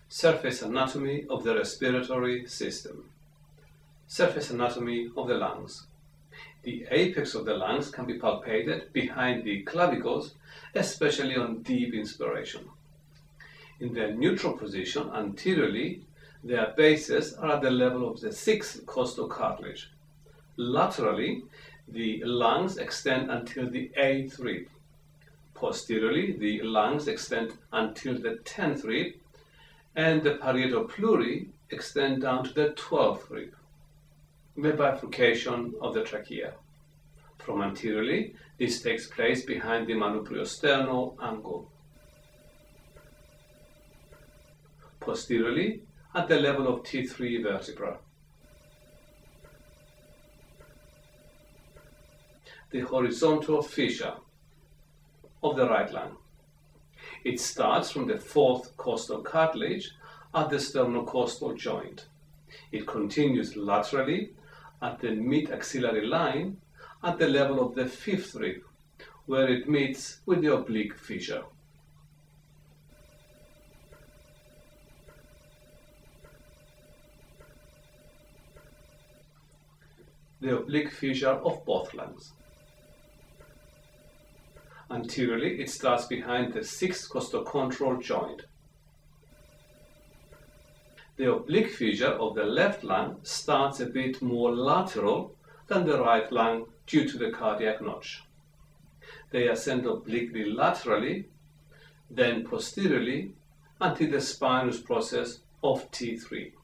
Surface anatomy of the respiratory system. Surface anatomy of the lungs. The apex of the lungs can be palpated behind the clavicles, especially on deep inspiration. In their neutral position anteriorly, their bases are at the level of the sixth costal cartilage. Laterally, the lungs extend until the eighth rib. Posteriorly, the lungs extend until the 10th rib, and the parietopleurae extend down to the 12th rib. The bifurcation of the trachea. From anteriorly, this takes place behind the manubriosternal angle. Posteriorly, at the level of T3 vertebra. The horizontal fissure of the right lung. It starts from the fourth costal cartilage at the sternocostal joint. It continues laterally at the mid-axillary line at the level of the fifth rib, where it meets with the oblique fissure. The oblique fissure of both lungs. Anteriorly, it starts behind the sixth costochondral joint. The oblique fissure of the left lung starts a bit more lateral than the right lung due to the cardiac notch. They ascend obliquely laterally, then posteriorly until the spinous process of T3.